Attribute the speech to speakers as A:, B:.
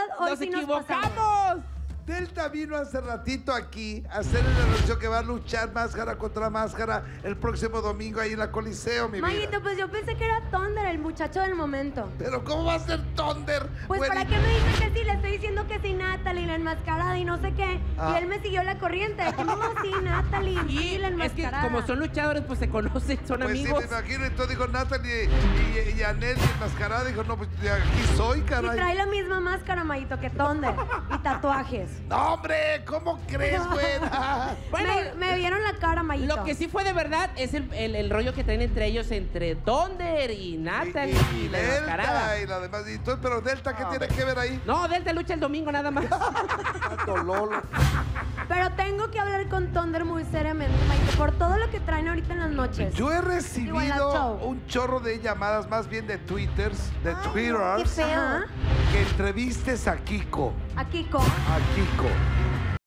A: hoy
B: ¡Nos
A: sí nos
B: equivocamos!
A: pasamos.
C: Delta vino hace ratito aquí a hacer el anuncio que va a luchar máscara contra máscara el próximo domingo ahí en la Coliseo, mi
A: Maguito,
C: vida.
A: pues yo pensé que era Thunder, el muchacho del momento.
C: Pero ¿cómo va a ser Thunder?
A: Pues ¿para qué me dice que sí? Le estoy diciendo que sí, Natalie, la enmascarada y no sé qué.
C: Ah.
A: Y él me siguió la corriente. Que no, sí, Natalie, sí, la
B: Y es que
A: enmascarada.
B: como son luchadores, pues se conocen, son
C: Pues
B: amigos.
C: sí, me imagino. Entonces dijo Natalie y Anel enmascarada. Dijo, no, pues de aquí soy,
A: Y
C: caray.
A: trae la misma máscara, Maguito, que Thunder. Y tatuajes.
C: No, hombre, ¿cómo crees, güera?
B: Bueno,
A: me vieron la cara, Maguito.
B: lo que sí fue de verdad es el rollo que traen entre ellos, entre Thunder y Natalie y, la enmascarada.
C: Delta y la demás. Pero Delta, ¿qué tiene que ver ahí?
B: No, Delta lucha el domingo nada más.
C: Tanto Lolo.
A: Pero tengo que hablar con Thunder muy seriamente, Maguito, por todo lo que traen ahorita en las noches.
C: Yo he
A: Igual al
C: recibido
A: show.
C: un chorro de llamadas, más bien de twitters, de
A: Qué
C: twitters,
A: feo.
C: que entrevistes a Kiko.
A: A Kiko.
C: A Kiko.